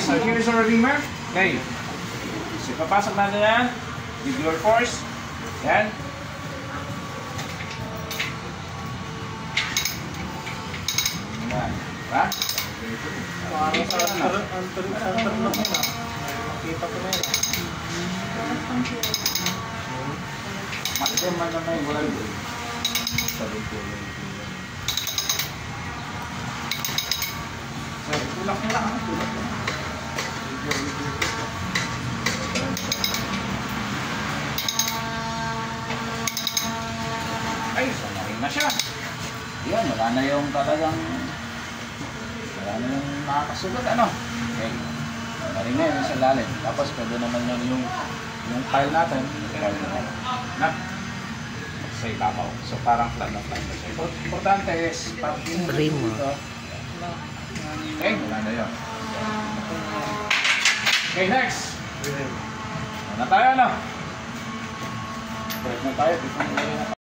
so here's our reamer. Okay. So, papasok natin yan. With your force. Yan. Yan. Diba? Parang sa antar lang yun ah. Makita ko na yun ah. Makita man naman yung wala yun. So, tulak na lang. Tulak na lang. Ay, sanayin na siya. Yan, wala na yung talagang wala na yung nakakasugat, ano? Okay. Marin na yun sa lalim. Tapos pwede naman yan yung pile natin. Na? Sa ibabaw. So parang flat na flat na siya. So, importante is parking dito. Okay, wala na yun. Okay, next. Ano na tayo, ano? Break na tayo.